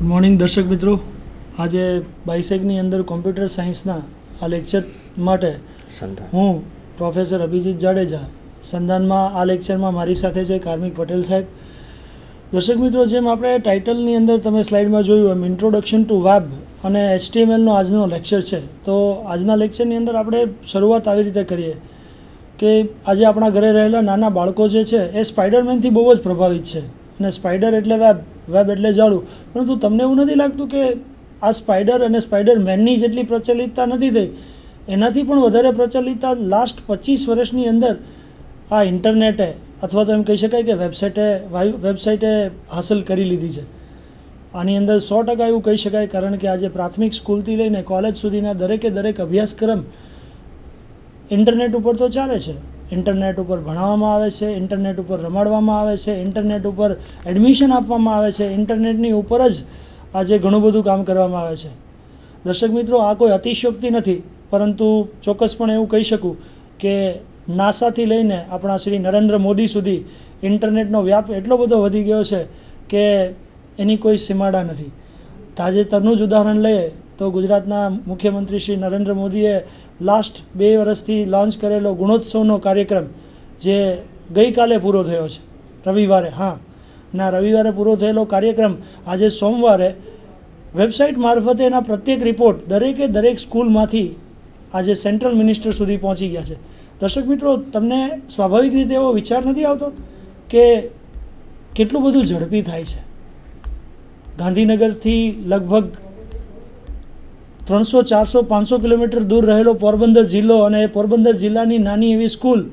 Good morning દર્શક મિત્રો, આજે બાયસેકની અંદર કોમ્પ્યુટર સાયન્સના આ લેક્ચર માટે હું પ્રોફેસર અભિજીત જાડેજા સંધાનમાં આ લેક્ચરમાં મારી સાથે છે કાર્મિક પટેલ સાહેબ. દર્શક મિત્રો, જેમ આપણે ટાઇટલની અંદર તમે સ્લાઇડમાં જોયું એમ ઇન્ટ્રોડક્શન ટુ વેબ અને HTMLનો આજનો લેક્ચર છે. તો આજના લેક્ચરની અંદર આપણે શરૂઆત આવી રીતે કરીએ કે આજે આપણા ઘરે રહેલા નાના બાળકો જે છે એ સ્પાઈડરમેનથી બહુ જ પ્રભાવિત છે અને સ્પાઈડર એટલે વેબ એટલે જાડું. પરંતુ તમને એવું નથી લાગતું કે આ સ્પાઈડર અને સ્પાઈડરમેનની જેટલી પ્રચલિતતા નથી થઈ, એનાથી પણ વધારે પ્રચલિતતા લાસ્ટ 25 વર્ષની અંદર આ ઇન્ટરનેટે અથવા તો એમ કહી શકાય કે વેબસાઇટે હાંસલ કરી લીધી છે. આની અંદર 100% એવું કહી શકાય, કારણ કે આજે પ્રાથમિક સ્કૂલથી લઈને કોલેજ સુધીના દરેક અભ્યાસક્રમ ઇન્ટરનેટ ઉપર તો ચાલે છે. ઇન્ટરનેટ ઉપર ભણાવવામાં આવે છે, ઇન્ટરનેટ ઉપર રમાડવામાં આવે છે, ઇન્ટરનેટ ઉપર એડમિશન આપવામાં આવે છે, ઇન્ટરનેટની ઉપર જ આજે ઘણું બધું કામ કરવામાં આવે છે. દર્શક મિત્રો, આ કોઈ અતિશયોક્તિ નથી, પરંતુ ચોક્કસપણે એવું કહી શકું કે નાસાથી લઈને આપણા શ્રી નરેન્દ્ર મોદી સુધી ઇન્ટરનેટનો વ્યાપ એટલો બધો વધી ગયો છે કે એની કોઈ સીમાડા નથી. તાજેતરનું જ ઉદાહરણ લઈએ તો ગુજરાતના મુખ્યમંત્રી શ્રી નરેન્દ્ર મોદીએ લાસ્ટ 2 વર્ષથી લોન્ચ કરેલો ગુણોત્સવનો કાર્યક્રમ જે ગઈકાલે પૂરો થયો છે, રવિવારે. અને આ રવિવારે પૂરો થયેલો કાર્યક્રમ આજે સોમવારે વેબસાઇટ મારફતે એના પ્રત્યેક રિપોર્ટ દરેક સ્કૂલમાંથી આજે સેન્ટ્રલ મિનિસ્ટર સુધી પહોંચી ગયા છે. દર્શક મિત્રો, તમને સ્વાભાવિક રીતે એવો વિચાર નથી આવતો કે કેટલું બધું ઝડપી થાય છે? ગાંધીનગરથી લગભગ 300, 400, 500 કિલોમીટર દૂર રહેલો પોરબંદર જિલ્લો અને એ પોરબંદર જિલ્લાની નાની એવી સ્કૂલ,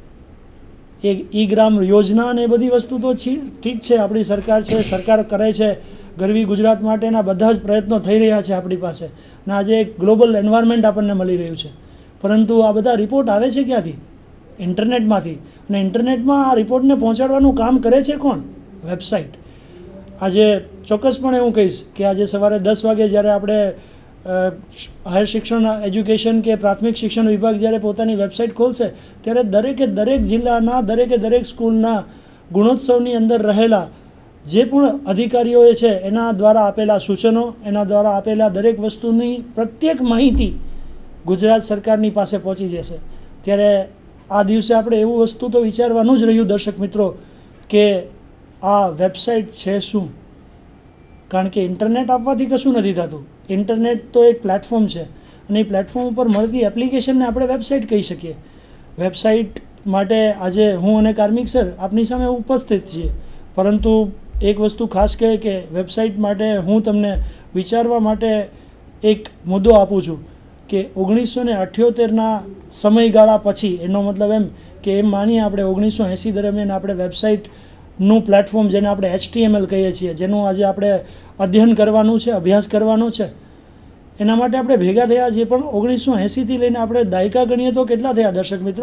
એ ઈ-ગ્રામ યોજના અને એ બધી વસ્તુ તો ઠીક છે, આપણી સરકાર છે, સરકાર કરે છે. ગરવી ગુજરાત માટેના બધા જ પ્રયત્નો થઈ રહ્યા છે આપણી પાસે, અને આજે એક ગ્લોબલ એન્વાયરમેન્ટ આપણને મળી રહ્યું છે. પરંતુ આ બધા રિપોર્ટ આવે છે ક્યાંથી? ઇન્ટરનેટમાંથી. અને ઇન્ટરનેટમાં આ રિપોર્ટને પહોંચાડવાનું કામ કરે છે કોણ? વેબસાઇટ. આજે ચોક્કસપણે હું કહીશ કે આજે સવારે 10 વાગે જ્યારે આપણે હાયર શિક્ષણ એજ્યુકેશન કે પ્રાથમિક શિક્ષણ વિભાગ જ્યારે પોતાની વેબસાઇટ ખોલશે ત્યારે દરેક જિલ્લાના દરેક સ્કૂલના ગુણોત્સવની અંદર રહેલા જે પણ અધિકારીઓએ છે એના દ્વારા આપેલા સૂચનો, એના દ્વારા આપેલા દરેક વસ્તુની પ્રત્યેક માહિતી ગુજરાત સરકારની પાસે પહોંચી જશે. ત્યારે આ દિવસે આપણે એવું વસ્તુ તો વિચારવાનું જ રહ્યું દર્શક મિત્રો કે આ વેબસાઇટ છે શું? કારણ કે ઇન્ટરનેટ આપવાથી કશું નથી થતું. ઇન્ટરનેટ તો એક પ્લેટફોર્મ છે અને એ પ્લેટફોર્મ ઉપર મળતી એપ્લિકેશનને આપણે વેબસાઇટ કહી શકીએ. વેબસાઇટ માટે આજે હું અને કાર્મિક સર આપની સામે ઉપસ્થિત છીએ, પરંતુ એક વસ્તુ ખાસ કહે કે વેબસાઇટ માટે હું તમને વિચારવા માટે એક મુદ્દો આપું છું કે 1978ના સમયગાળા પછી, એનો મતલબ એમ કે એમ માનીએ આપણે 1980 દરમિયાન આપણે વેબસાઇટનું પ્લેટફોર્મ જેને આપણે HTML કહીએ છીએ, જેનું આજે આપણે અધ્યયન કરવાનું છે, અભ્યાસ કરવાનો છે, એના માટે આપણે ભેગા થયા છીએ. પણ 1980થી લઈને આપણે દાયકા ગણીએ તો કેટલા થયા દર્શક મિત્રો?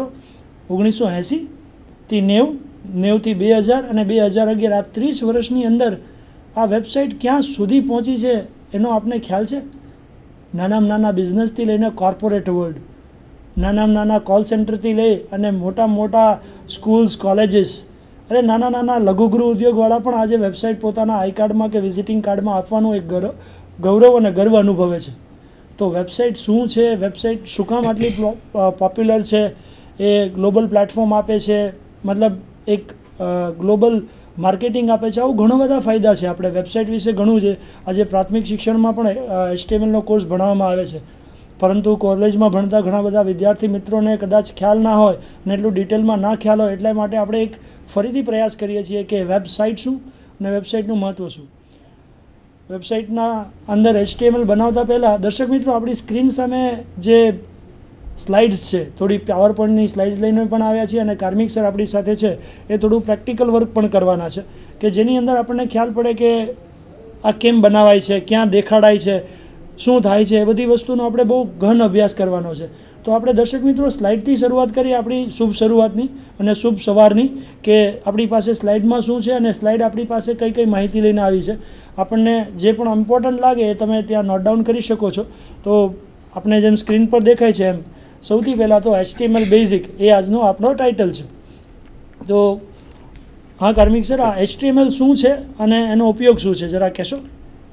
1980થી 90, 90થી 2000 અને 2011, આ 30 વર્ષની અંદર આ વેબસાઇટ ક્યાં સુધી પહોંચી છે એનો આપને ખ્યાલ છે? નાના બિઝનેસથી લઈને કોર્પોરેટ વર્લ્ડ, નાના કોલ સેન્ટરથી લઈ અને મોટા સ્કૂલ્સ, કોલેજીસ, અરે નાના લઘુગૃહ ઉદ્યોગવાળા પણ આજે વેબસાઇટ પોતાના આઈ કાર્ડમાં કે વિઝિટિંગ કાર્ડમાં આપવાનું એક ગૌરવ અને ગર્વ અનુભવે છે. તો વેબસાઇટ શું છે? વેબસાઇટ શું કામ આટલી પોપ્યુલર છે? એ ગ્લોબલ પ્લેટફોર્મ આપે છે, મતલબ એક ગ્લોબલ માર્કેટિંગ આપે છે. આવું ઘણા બધા ફાયદા છે. આપણે વેબસાઇટ વિશે ઘણું છે. આજે પ્રાથમિક શિક્ષણમાં પણ HTMLનો કોર્સ ભણાવવામાં આવે છે, પરંતુ કોલેજમાં ભણતા ઘણા બધા વિદ્યાર્થી મિત્રોને કદાચ ખ્યાલ ના હોય અને એટલું ડિટેલમાં ના ખ્યાલ હોય, એટલા માટે આપણે એક ફરીથી પ્રયાસ કરીએ છીએ કે વેબસાઇટ શું અને વેબસાઇટનું મહત્ત્વ શું. વેબસાઇટના અંદર HTML બનાવતા પહેલાં દર્શક મિત્રો, આપણી સ્ક્રીન સામે જે સ્લાઇડ્સ છે, થોડી પાવર પોઈન્ટની સ્લાઇડ્સ લઈને પણ આવ્યા છીએ અને કાર્મિક સર આપણી સાથે છે, એ થોડું પ્રેક્ટિકલ વર્ક પણ કરવાના છે કે જેની અંદર આપણને ખ્યાલ પડે કે આ કેમ બનાવાય છે, ક્યાં દેખાડાય છે, શું થાય છે, એ બધી વસ્તુનો આપણે બહુ ઘન અભ્યાસ કરવાનો છે. તો આપણે દર્શક મિત્રો સ્લાઇડથી શરૂઆત કરીએ, આપણી શુભ શરૂઆતની અને શુભ સવારની, કે આપણી પાસે સ્લાઇડમાં શું છે અને સ્લાઇડ આપણી પાસે કઈ માહિતી લઈને આવી છે. આપણને જે પણ ઇમ્પોર્ટન્ટ લાગે એ તમે ત્યાં નોટ ડાઉન કરી શકો છો. તો આપણે જેમ સ્ક્રીન પર દેખાય છે એમ સૌથી પહેલાં તો HTML બેઝિક એ આજનો આપણો ટાઇટલ છે. તો હા કાર્મિક સર, આ HTML શું છે અને એનો ઉપયોગ શું છે જરા કહેશો?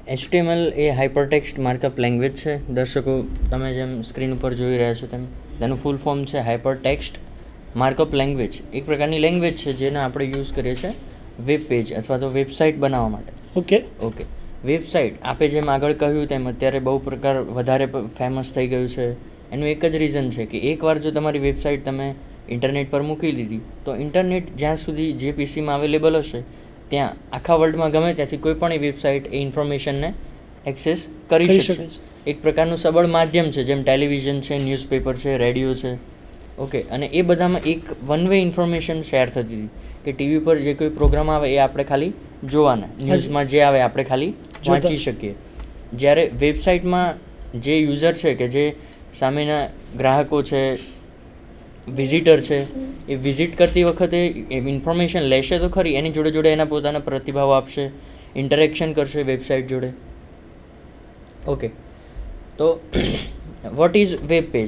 HTML એ હાઇપરટેક્સ્ટ માર્કઅપ લેંગ્વેજ છે. દર્શકો, તમે જેમ સ્ક્રીન ઉપર જોઈ રહ્યા છો તેમ તેનું ફૂલ ફોર્મ છે હાઇપરટેક્સ્ટ માર્કઅપ લેંગ્વેજ. એક પ્રકારની લેંગ્વેજ છે જેને આપણે યુઝ કરીએ છીએ વેબ પેજ અથવા તો વેબસાઇટ બનાવવા માટે. ઓકે વેબસાઇટ આપે જેમ આગળ કહ્યું તેમ અત્યારે બહુ વધારે ફેમસ થઈ ગયું છે. એનું એક જ રીઝન છે કે એકવાર જો તમારી વેબસાઇટ તમે ઇન્ટરનેટ પર મૂકી દીધી તો ઇન્ટરનેટ જ્યાં સુધી જે પીસીમાં અવેલેબલ હશે ત્યાં આખા વર્લ્ડમાં ગમે ત્યાંથી કોઈ પણ એ વેબસાઇટ એ ઇન્ફોર્મેશનને એક્સેસ કરી શકશે. એક પ્રકારનું સબળ માધ્યમ છે, જેમ ટેલિવિઝન છે, ન્યૂઝપેપર છે, રેડિયો છે. ઓકે, અને એ બધામાં એક વન વે ઇન્ફોર્મેશન શેર થતી હતી કે ટીવી પર જે કોઈ પ્રોગ્રામ આવે એ આપણે ખાલી જોવાના, ન્યૂઝમાં જે આવે આપણે ખાલી વાંચી શકીએ. જ્યારે વેબસાઇટમાં જે યુઝર છે કે જે સામેના ગ્રાહકો છે, વિઝિટર છે, એ વિઝિટ કરતી વખતે એ ઇન્ફોર્મેશન લેશે તો ખરી, એની જોડે જોડે એના પોતાના પ્રતિભાવ આપશે, ઇન્ટરેક્શન કરશે વેબસાઇટ જોડે. ઓકે, તો વોટ ઇઝ વેબ પેજ?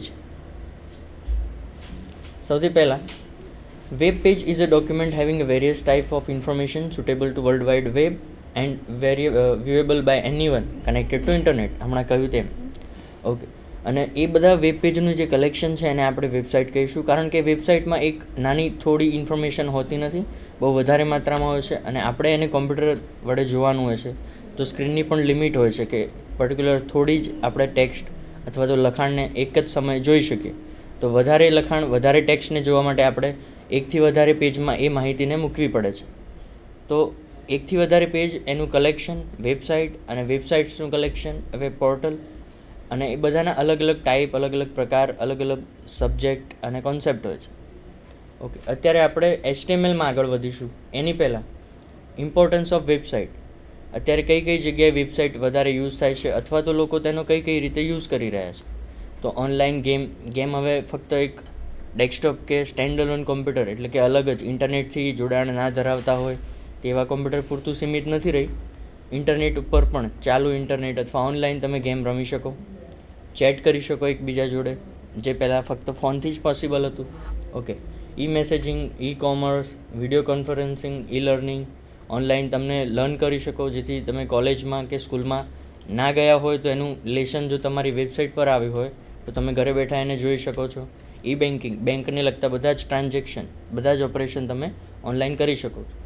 સૌથી પહેલાં, web page is a document having various type of information suitable to world wide web and viewable by anyone connected to internet. હમણાં કહ્યું તેમ. ઓકે, અને એ બધા વેબ પેજનું જે કલેક્શન છે એને આપણે વેબસાઇટ કહીશું, કારણ કે વેબસાઇટમાં એક નાની થોડી ઇન્ફોર્મેશન હોતી નથી, બહુ વધારે માત્રામાં હોય છે અને આપણે એને કોમ્પ્યુટર વડે જોવાનું હોય છે. તો સ્ક્રીનની પણ લિમિટ હોય છે કે પર્ટિક્યુલર થોડી જ આપણે ટેક્સ્ટ અથવા તો લખાણને એક જ સમયે જોઈ શકીએ. તો વધારે લખાણ, વધારે ટેક્સ્ટને જોવા માટે આપણે એકથી વધારે પેજમાં એ માહિતીને મૂકવી પડે છે. તો એકથી વધારે પેજ, એનું કલેક્શન, વેબસાઇટ, અને વેબસાઇટ્સનું કલેક્શન, વેબ પોર્ટલ, અને એ બધાના અલગ અલગ ટાઈપ, અલગ અલગ પ્રકાર, અલગ અલગ સબ્જેક્ટ અને કોન્સેપ્ટ હોય છે. ઓકે, અત્યારે આપણે HTMLમાં આગળ વધીશું. એની પહેલાં ઇમ્પોર્ટન્સ ઓફ વેબસાઇટ. અત્યારે કઈ કઈ જગ્યાએ વેબસાઇટ વધારે યુઝ થાય છે અથવા તો લોકો તેનો કઈ કઈ રીતે યુઝ કરી રહ્યા છે. તો ઓનલાઈન ગેમ હવે ફક્ત એક ડેસ્કટોપ કે સ્ટેન્ડ અલોન કોમ્પ્યુટર, એટલે કે અલગ જ ઇન્ટરનેટથી જોડાણ ના ધરાવતા હોય તેવા કોમ્પ્યુટર પૂરતું સીમિત નથી રહી. ઇન્ટરનેટ ઉપર પણ, ચાલુ ઇન્ટરનેટ અથવા ઓનલાઈન તમે ગેમ રમી શકો, ચેટ કરી શકો એકબીજા જોડે, જે પહેલાં ફક્ત ફોનથી જ પોસિબલ હતું. Okay, e messaging, e commerce, video conferencing, e learning, online તમને લર્ન કરી શકો, જેથી તમે કોલેજમાં કે સ્કૂલમાં ના ગયા હોય તો એનું લેસન જો તમારી વેબસાઇટ પર આવ્યું હોય તો તમે ઘરે બેઠા એને જોઈ શકો છો. ઈ બેન્કિંગ, બેંકને લગતા બધા જ ટ્રાન્ઝેક્શન, બધા જ ઓપરેશન તમે ઓનલાઈન કરી શકો છો.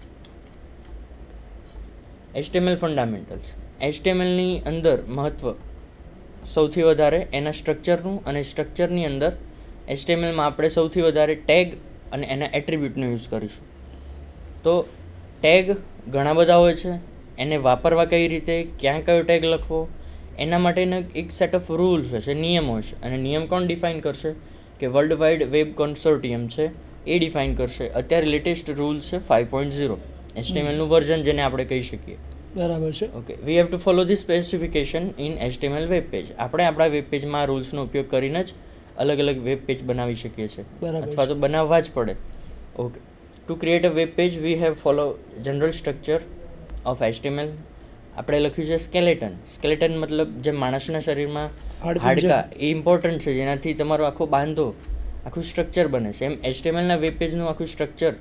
HTML fundamentals. HTMLની અંદર મહત્ત્વ સૌથી વધારે એના સ્ટ્રક્ચરનું, અને સ્ટ્રક્ચરની અંદર HTMLમાં આપણે સૌથી વધારે ટેગ અને એના એટ્રીબ્યુટનો યુઝ કરીશું. તો ટેગ ઘણા બધા હોય છે, એને વાપરવા કઈ રીતે, ક્યાં કયો ટેગ લખવો, એના માટેના એક સેટ ઓફ રૂલ્સ હશે, નિયમો હશે. અને નિયમ કોણ ડિફાઇન કરશે? કે વર્લ્ડ વાઇડ વેબ કન્સોર્ટિયમ છે એ ડિફાઇન કરશે. અત્યારે લેટેસ્ટ રૂલ્સ છે 5.0, HTMLનું વર્ઝન જેને આપણે કહી શકીએ. બરાબર છે. Okay, we have to follow the specification in HTML web page. આપણે આપણા વેબ પેજમાં આ રૂલ્સનો ઉપયોગ કરીને જ અલગ અલગ વેબ પેજ બનાવી શકીએ છીએ, અથવા તો બનાવવા જ પડે. Okay, to create a web page we have follow general structure of HTML. આપણે લખ્યું છે સ્કેલેટન. સ્કેલેટન મતલબ જે માણસના શરીરમાં હાડકા, એ ઇમ્પોર્ટન્ટ છે, જેનાથી તમારો આખો બાંધો, આખું સ્ટ્રક્ચર બને છે. એમ HTMLના વેબ પેજનું આખું સ્ટ્રક્ચર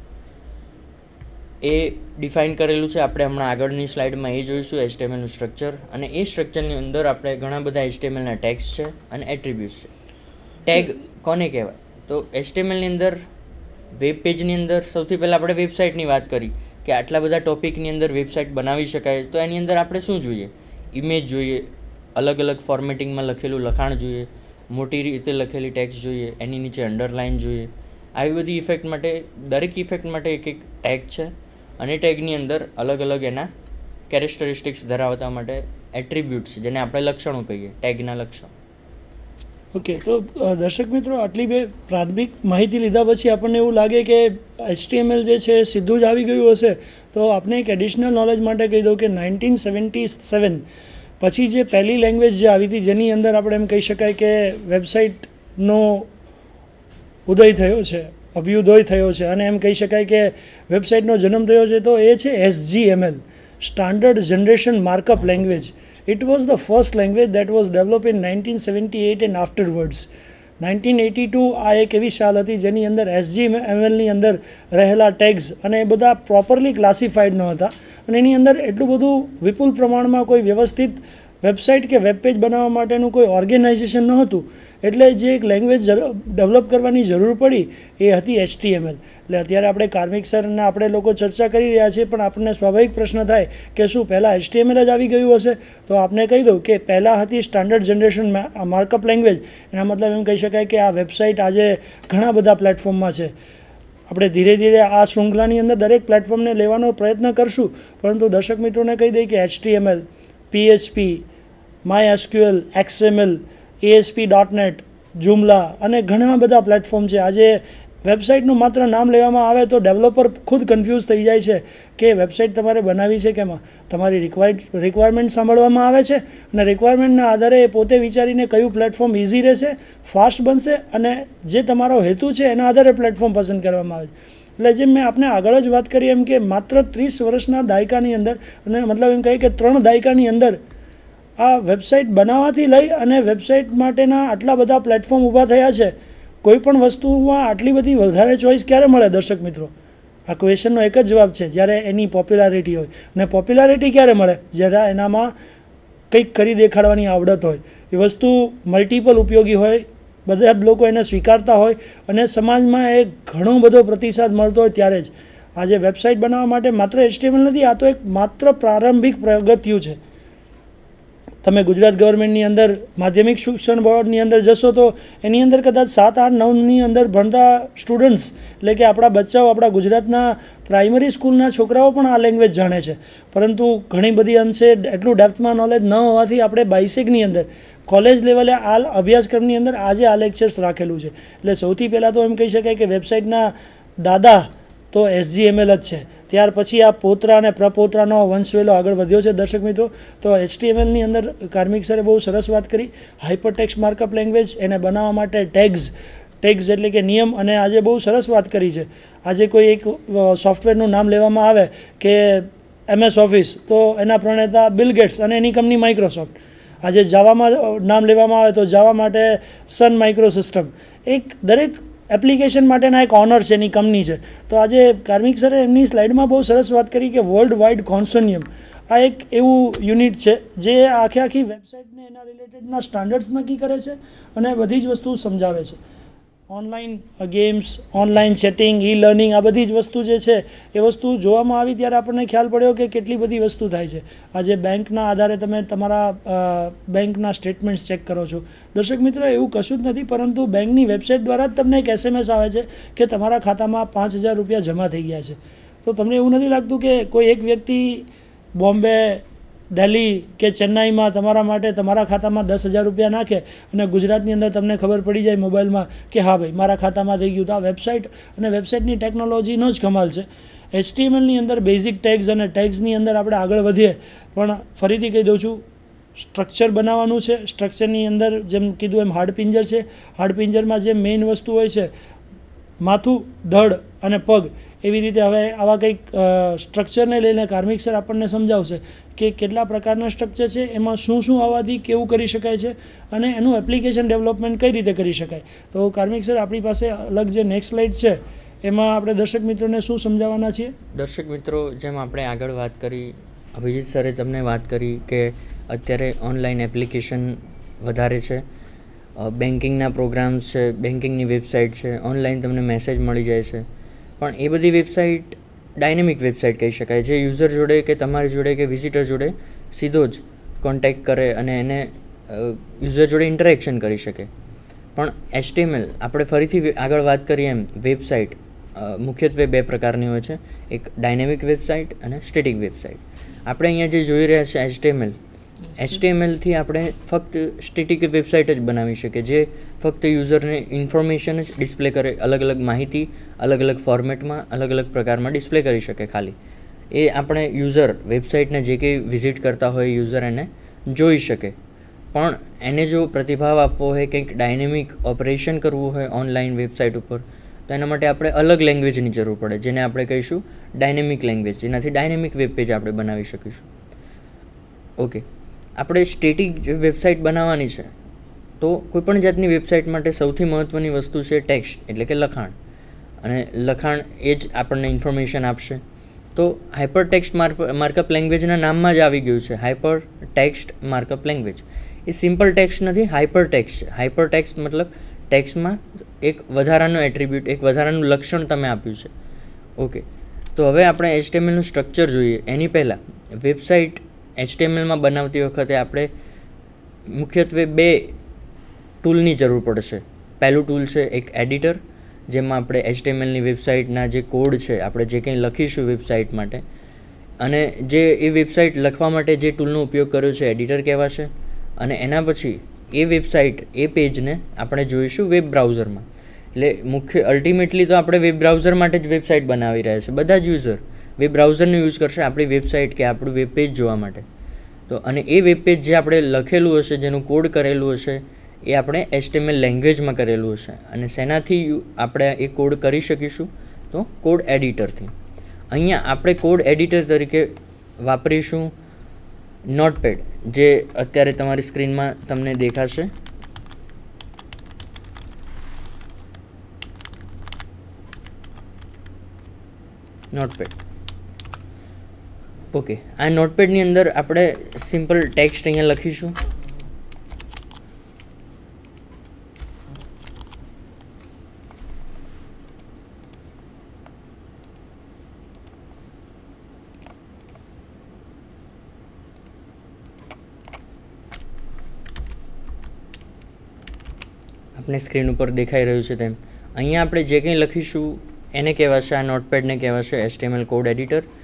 એ ડિફાઇન કરેલું છે. આપણે હમણાં આગળની સ્લાઇડમાં એ જોઈશું HTMLનું સ્ટ્રક્ચર. અને એ સ્ટ્રક્ચરની અંદર આપણે ઘણા બધા HTMLના ટેગ્સ છે અને એટ્રીબ્યુટ્સ છે. ટેગ કોને કહેવાય? તો HTMLની અંદર, વેબ પેજની અંદર સૌથી પહેલાં આપણે વેબસાઇટની વાત કરી કે આટલા બધા ટોપિકની અંદર વેબસાઇટ બનાવી શકાય. તો એની અંદર આપણે શું જોઈએ? ઇમેજ જોઈએ, અલગ અલગ ફોર્મેટિંગમાં લખેલું લખાણ જોઈએ, મોટી રીતે લખેલી ટેક્સ્ટ જોઈએ, એની નીચે અંડરલાઇન જોઈએ. આવી બધી ઇફેક્ટ માટે, દરેક ઇફેક્ટ માટે એક એક ટેગ છે, અને ટેગની અંદર અલગ અલગ એના કેરેક્ટરિસ્ટિક્સ ધરાવતા માટે એટ્રીબ્યુટ્સ, જેને આપણે લક્ષણો કહીએ, ટેગના લક્ષણો. ઓકે, તો દર્શક મિત્રો, આટલી બે પ્રાથમિક માહિતી લીધા પછી આપણને એવું લાગે કે HTML જે છે સીધું જ આવી ગયું હશે. તો આપણે એક એડિશનલ નોલેજ માટે કહી દઉં કે 1977 પછી જે પહેલી લેંગ્વેજ જે આવી હતી, જેની અંદર આપણે એમ કહી શકાય કે વેબસાઇટનો ઉદય થયો છે, અભ્યુદય થયો છે, અને એમ કહી શકાય કે વેબસાઇટનો જન્મ થયો છે, તો એ છે SGML, standard generation markup language. It was the first language that was developed in 1978 and afterwards. 1982 આ એક એવી સાલ હતી જેની અંદર HTMLની અંદર રહેલા ટેગ્સ અને એ બધા પ્રોપરલી ક્લાસિફાઈડ ન હતા, અને એની અંદર એટલું બધું વિપુલ પ્રમાણમાં કોઈ વ્યવસ્થિત વેબસાઇટ કે વેબ પેજ બનાવવા માટેનું કોઈ ઓર્ગેનાઇઝેશન ન હતું. એટલે જે એક લેંગ્વેજ ડેવલપ કરવાની જરૂર પડી એ હતી HTML. એટલે અત્યારે આપણે કાર્મિક સરને આપણે લોકો ચર્ચા કરી રહ્યા છીએ, પણ આપણને સ્વાભાવિક પ્રશ્ન થાય કે શું પહેલાં HTML જ આવી ગયું હશે? તો આપને કહી દઉં કે પહેલાં હતી સ્ટાન્ડર્ડ જનરેશન માર્કઅપ લેંગ્વેજ. એના મતલબ એમ કહી શકાય કે આ વેબસાઇટ આજે ઘણા બધા પ્લેટફોર્મમાં છે. આપણે ધીરે ધીરે આ શૃંખલાની અંદર દરેક પ્લેટફોર્મને લેવાનો પ્રયત્ન કરશું, પરંતુ દર્શક મિત્રોને કહી દઈએ કે HTML, PHP, MySQL, XML, ASP.NET, Joomla અને ઘણા બધા પ્લેટફોર્મ છે. આજે વેબસાઇટનું માત્ર નામ લેવામાં આવે તો ડેવલપર ખુદ કન્ફ્યુઝ થઈ જાય છે કે વેબસાઇટ તમારે બનાવી છે કેમાં. તમારી રિક્વાયરમેન્ટ સાંભળવામાં આવે છે અને રિક્વાયરમેન્ટના આધારે એ પોતે વિચારીને કયું પ્લેટફોર્મ ઇઝી રહેશે, ફાસ્ટ બનશે અને જે તમારો હેતુ છે એના આધારે પ્લેટફોર્મ પસંદ કરવામાં આવે છે. એટલે જેમ મેં આપને આગળ જ વાત કરી એમ કે માત્ર 30 વર્ષના દાયકાની અંદર, અને મતલબ એમ કહીએ કે 3 દાયકાની અંદર આ વેબસાઇટ બનાવવાથી લઈ અને વેબસાઇટ માટેના આટલા બધા પ્લેટફોર્મ ઊભા થયા છે. કોઈ પણ વસ્તુમાં આટલી બધી વધારે ચોઈસ ક્યારે મળે દર્શક મિત્રો? આ ક્વેશ્ચનનો એક જ જવાબ છે, જ્યારે એની પોપ્યુલારિટી હોય. અને પોપ્યુલારિટી ક્યારે મળે? જ્યારે એનામાં કંઈક કરી દેખાડવાની આવડત હોય, એ વસ્તુ મલ્ટિપલ ઉપયોગી હોય, બધા જ લોકો એને સ્વીકારતા હોય અને સમાજમાં એ ઘણો બધો પ્રતિસાદ મળતો હોય ત્યારે જ. આજે વેબસાઇટ બનાવવા માટે માત્ર HTML નથી, આ તો એક માત્ર પ્રારંભિક પગથિયું છે. તમે ગુજરાત ગવર્મેન્ટની અંદર માધ્યમિક શિક્ષણ બોર્ડની અંદર જશો તો એની અંદર કદાચ 7, 8, 9ની અંદર ભણતા સ્ટુડન્ટ્સ, એટલે કે આપણા બચ્ચાઓ, આપણા ગુજરાતના પ્રાઇમરી સ્કૂલના છોકરાઓ પણ આ લેંગ્વેજ જાણે છે. પરંતુ ઘણી બધી અંશે એટલું ડેપ્થમાં નોલેજ ન હોવાથી આપણે બાયસેગની અંદર કોલેજ લેવલે આ અભ્યાસક્રમની અંદર આજે આ લેક્ચર્સ રાખેલું છે. એટલે સૌથી પહેલાં તો એમ કહી શકાય કે વેબસાઇટના દાદા તો HTML જ છે. ત્યાર પછી આ પોતરા અને પ્રપોતરાનો વંશવેલો આગળ વધ્યો છે દર્શક મિત્રો. તો HTMLની અંદર કાર્મિક સરે બહુ સરસ વાત કરી. હાઇપરટેક્સ્ટ માર્કઅપ લેંગ્વેજ, એને બનાવવા માટે ટેગ્સ એટલે કે નિયમ, અને આજે બહુ સરસ વાત કરી છે. આજે કોઈ એક સોફ્ટવેરનું નામ લેવામાં આવે કે MS ઓફિસ, તો એના પ્રણેતા બિલ ગેટ્સ અને એની કંપની માઇક્રોસોફ્ટ. આજે જાવામાં નામ લેવામાં આવે તો જાવા માટે સન માઇક્રોસિસ્ટમ. એક દરેક એપ્લિકેશન માટેના એક ઓનર છે, એની કંપની છે. તો આજે કાર્મિક સરે એમની સ્લાઇડમાં બહુ સરસ વાત કરી કે વર્લ્ડ વાઇડ કોન્સોર્ટિયમ આ એક એવું યુનિટ છે જે આખી વેબસાઇટને એના રિલેટેડના સ્ટાન્ડર્ડ્સ નક્કી કરે છે અને બધી જ વસ્તુ સમજાવે છે. Online games, online chatting, learning, આ બધી જ વસ્તુ જે છે એ વસ્તુ જોવામાં આવી ત્યારે આપણને ખ્યાલ પડ્યો કે કેટલી બધી વસ્તુ થાય છે. આજે બેંકના આધારે તમે તમારા બેંકના સ્ટેટમેન્ટ્સ ચેક કરો છો. દર્શક મિત્રો, એવું કશું જ નથી, પરંતુ બેંકની વેબસાઇટ દ્વારા જ તમને એક SMS આવે છે કે તમારા ખાતામાં 5,000 રૂપિયા જમા થઈ ગયા છે. તો તમને એવું નથી લાગતું કે કોઈ એક વ્યક્તિ બોમ્બે, દિલ્હી કે ચેન્નાઈમાં તમારા માટે તમારા ખાતામાં 10,000 રૂપિયા નાખે અને ગુજરાતની અંદર તમને ખબર પડી જાય મોબાઈલમાં કે હા ભાઈ મારા ખાતામાં થઈ ગયું? તો આ વેબસાઇટ અને વેબસાઇટની ટેકનોલોજીનો જ કમાલ છે. HTMLની અંદર બેઝિક ટેગ્સ અને ટેગ્સની અંદર આપણે આગળ વધીએ, પણ ફરીથી કહી દઉં છું, સ્ટ્રક્ચર બનાવવાનું છે. સ્ટ્રક્ચરની અંદર જેમ કીધું એમ હાડપિંજર છે. હાડપિંજરમાં જે મેઇન વસ્તુ હોય છે માથું, ધડ અને પગ, એવી રીતે હવે આવા કંઈક સ્ટ્રક્ચરને લઈને કાર્મિક સર આપણને સમજાવશે કે કેટલા પ્રકારના સ્ટ્રક્ચર છે, એમાં શું શું આવવાથી કેવું કરી શકાય છે અને એનું એપ્લિકેશન ડેવલપમેન્ટ કઈ રીતે કરી શકાય. તો કાર્મિક સર, આપણી પાસે અલગ જે નેક્સ્ટ સ્લાઇડ છે એમાં આપણે દર્શક મિત્રોને શું સમજાવવાના છીએ? દર્શક મિત્રો, જેમ આપણે આગળ વાત કરી, અભિજીત સરે તમને વાત કરી કે અત્યારે ઓનલાઈન એપ્લિકેશન વધારે છે, બેન્કિંગના પ્રોગ્રામ્સ છે, બેન્કિંગની વેબસાઇટ છે, ઓનલાઈન તમને મેસેજ મળી જાય છે. પણ એ બધી વેબસાઇટ ડાયનેમિક વેબસાઇટ કહી શકાય, જે યુઝર જોડે કે તમારી જોડે કે વિઝિટર જોડે સીધો જ કોન્ટેક્ટ કરે અને એને યુઝર જોડે ઇન્ટરેક્શન કરી શકે. પણ HTML, આપણે ફરીથી આગળ વાત કરીએ એમ, વેબસાઇટ મુખ્યત્વે 2 પ્રકારની હોય છે, એક ડાયનેમિક વેબસાઇટ અને સ્ટેટિક વેબસાઇટ. આપણે અહીંયા જે જોઈ રહ્યા છે HTMLથી આપણે ફક્ત સ્ટેટિક વેબસાઇટ જ બનાવી શકીએ, જે ફક્ત યુઝરને ઇન્ફોર્મેશન જ ડિસ્પ્લે કરે, અલગ અલગ માહિતી અલગ અલગ ફોર્મેટમાં, અલગ અલગ પ્રકારમાં ડિસ્પ્લે કરી શકે. ખાલી એ આપણે યુઝર વેબસાઇટને જે કંઈ વિઝિટ કરતા હોય યુઝર એને જોઈ શકે. પણ એને જો પ્રતિભાવ આપવો હોય, કંઈક ડાયનેમિક ઓપરેશન કરવું હોય ઓનલાઈન વેબસાઇટ ઉપર, તો એના માટે આપણે અલગ લેંગ્વેજની જરૂર પડે, જેને આપણે કહીશું ડાયનેમિક લેંગ્વેજ, જેનાથી ડાયનેમિક વેબ પેજ આપણે બનાવી શકીશું. ઓકે, આપણે સ્ટેટિક વેબસાઇટ બનાવવાની છે તો કોઈપણ જાતની વેબસાઇટ માટે સૌથી મહત્ત્વની વસ્તુ છે ટેક્સ્ટ, એટલે કે લખાણ. અને લખાણ એ જ આપણને ઇન્ફોર્મેશન આપશે. તો હાઇપર ટેક્સ્ટ માર્કઅપ લેંગ્વેજના નામમાં જ આવી ગયું છે હાઇપર ટેક્સ્ટ માર્કઅપ લેંગ્વેજ. એ સિમ્પલ ટેક્સ્ટ નથી, હાઇપર ટેક્સ્ટ છે. હાઇપર ટેક્સ્ટ મતલબ ટેક્સ્ટમાં એક વધારાનું એટ્રીબ્યુટ, એક વધારાનું લક્ષણ તમે આપ્યું છે. ઓકે, તો હવે આપણે HTMLનું સ્ટ્રક્ચર જોઈએ. એની પહેલાં વેબસાઇટ HTMLમાં બનાવતી વખતે આપણે મુખ્યત્વે 2 ટૂલની જરૂર પડશે. પહેલું ટૂલ છે એક એડિટર, જેમાં આપણે HTMLની વેબસાઇટના જે કોડ છે, આપણે જે કંઈ લખીશું વેબસાઇટ માટે, અને જે એ વેબસાઇટ લખવા માટે જે ટૂલનો ઉપયોગ કર્યો છે એડિટર કહેવાશે. અને એના પછી એ વેબસાઇટ, એ પેજને આપણે જોઈશું વેબ બ્રાઉઝરમાં. એટલે અલ્ટિમેટલી તો આપણે વેબ બ્રાઉઝર માટે જ વેબસાઇટ બનાવી રહ્યા છે. બધા જ યુઝર વેબ બ્રાઉઝરનો યુઝ કરશે આપણી વેબસાઇટ કે આપણું વેબ પેજ જોવા માટે. તો અને એ વેબ પેજ જે આપણે લખેલું હશે, જેનું કોડ કરેલું હશે, એ આપણે HTML લેંગ્વેજમાં કરેલું હશે. અને શેનાથી આપણે એ કોડ કરી શકીશું? તો કોડ એડિટરથી. અહીંયા આપણે કોડ એડિટર તરીકે વાપરીશું નોટપેડ, જે અત્યારે તમારી સ્ક્રીનમાં તમને દેખાશે. નોટપેડ. ઓકે, આ નોટપેડની અંદર આપણે સિમ્પલ ટેક્સ્ટ અહીંયા લખીશું. આપણે સ્ક્રીન ઉપર દેખાઈ રહ્યું છે તેમ અહીંયા આપણે જે કંઈ લખીશું એને કહેવાશે, આ નોટપેડને કહેવાશે HTML કોડ એડિટર.